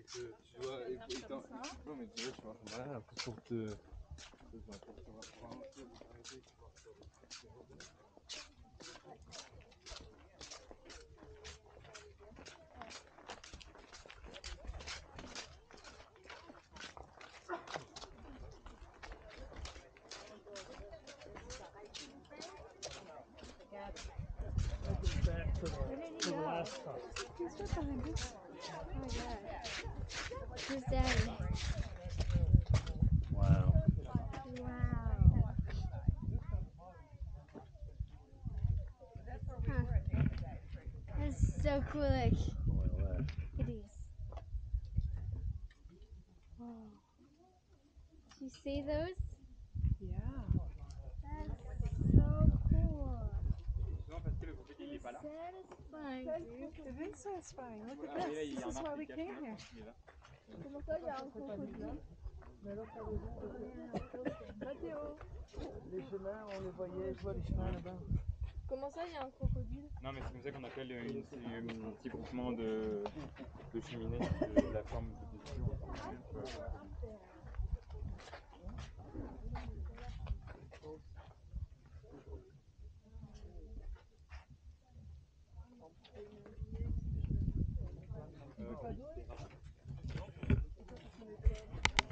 Tu dois. Non, mais tu vois, tu marches en arrière après pour te. The last stop. He's so funny. Oh my god. Who's daddy? Wow. Wow. Huh. That's so cool. Like, it is. Wow. Do you see those? Yeah. That's so cool. Satisfying, dude. It is satisfying. Look at this. This is why we came here. Comment ça, il y a un crocodile? Mathéo. Les chemins, on les voyait, je vois les chemins là-bas. Comment ça, il y a un crocodile? Non, mais c'est comme ça qu'on appelle un petit groupement de cheminées de la forme de